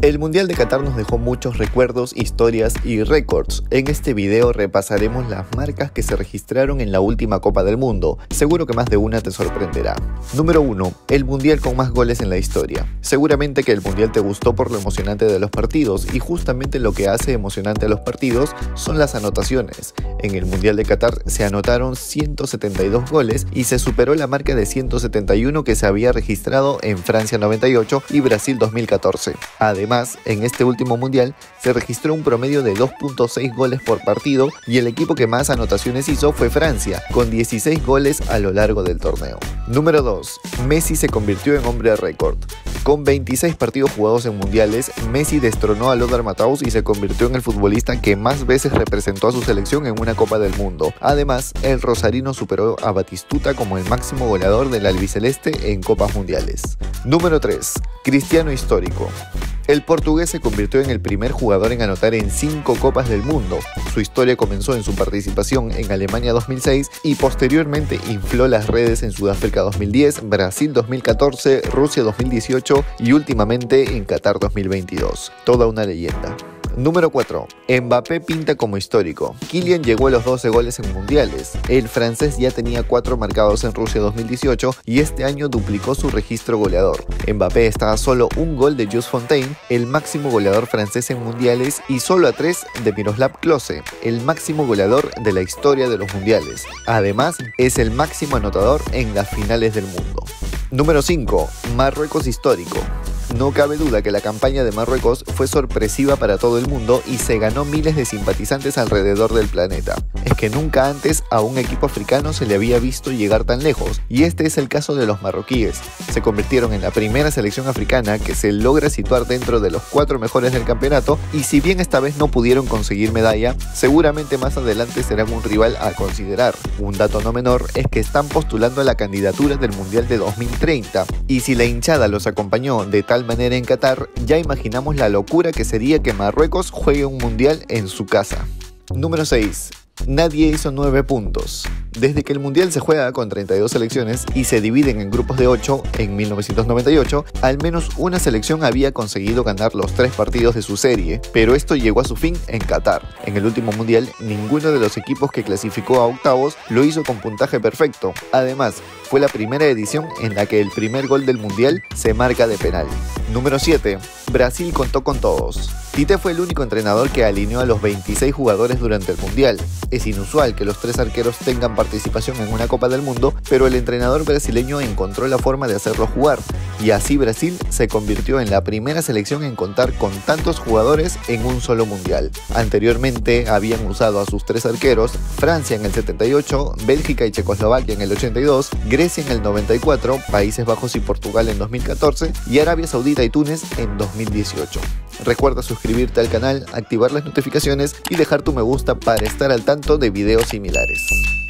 El Mundial de Qatar nos dejó muchos recuerdos, historias y récords. En este video repasaremos las marcas que se registraron en la última Copa del Mundo. Seguro que más de una te sorprenderá. Número 1. El Mundial con más goles en la historia. Seguramente que el Mundial te gustó por lo emocionante de los partidos, y justamente lo que hace emocionante a los partidos son las anotaciones. En el Mundial de Qatar se anotaron 172 goles y se superó la marca de 171 que se había registrado en Francia 98 y Brasil 2014. Además, en este último mundial se registró un promedio de 2.6 goles por partido y el equipo que más anotaciones hizo fue Francia, con 16 goles a lo largo del torneo. Número 2. Messi se convirtió en hombre récord. Con 26 partidos jugados en mundiales, Messi destronó a Lothar Matthaus y se convirtió en el futbolista que más veces representó a su selección en una Copa del Mundo. Además, el rosarino superó a Batistuta como el máximo goleador del albiceleste en Copas Mundiales. Número 3. Cristiano histórico. El portugués se convirtió en el primer jugador en anotar en 5 Copas del Mundo. Su historia comenzó en su participación en Alemania 2006 y posteriormente infló las redes en Sudáfrica 2010, Brasil 2014, Rusia 2018 y últimamente en Qatar 2022. Toda una leyenda. Número 4. Mbappé pinta como histórico. Kylian llegó a los 12 goles en mundiales. El francés ya tenía 4 marcados en Rusia 2018 y este año duplicó su registro goleador. Mbappé está a solo un gol de Jules Fontaine, el máximo goleador francés en mundiales, y solo a 3 de Miroslav Klose, el máximo goleador de la historia de los mundiales. Además, es el máximo anotador en las finales del mundo. Número 5. Marruecos histórico. No cabe duda que la campaña de Marruecos fue sorpresiva para todo el mundo y se ganó miles de simpatizantes alrededor del planeta. Es que nunca antes a un equipo africano se le había visto llegar tan lejos, y este es el caso de los marroquíes. Se convirtieron en la primera selección africana que se logra situar dentro de los 4 mejores del campeonato, y si bien esta vez no pudieron conseguir medalla, seguramente más adelante serán un rival a considerar. Un dato no menor es que están postulando a la candidatura del Mundial de 2030, y si la hinchada los acompañó de tal manera en Qatar, ya imaginamos la locura que sería que Marruecos juegue un mundial en su casa. Número 6. Nadie hizo 9 puntos. Desde que el mundial se juega con 32 selecciones y se dividen en grupos de 8 en 1998, al menos una selección había conseguido ganar los 3 partidos de su serie, pero esto llegó a su fin en Qatar. En el último mundial, ninguno de los equipos que clasificó a octavos lo hizo con puntaje perfecto. Además, fue la primera edición en la que el primer gol del mundial se marca de penal. Número 7. Brasil contó con todos. Tite fue el único entrenador que alineó a los 26 jugadores durante el mundial. Es inusual que los 3 arqueros tengan participación en una Copa del Mundo, pero el entrenador brasileño encontró la forma de hacerlos jugar, y así Brasil se convirtió en la primera selección en contar con tantos jugadores en un solo mundial. Anteriormente habían usado a sus 3 arqueros, Francia en el 78, Bélgica y Checoslovaquia en el 82, Grecia en el 94, Países Bajos y Portugal en 2014 y Arabia Saudita y Túnez en 2018. Recuerda suscribirte al canal, activar las notificaciones y dejar tu me gusta para estar al tanto de videos similares.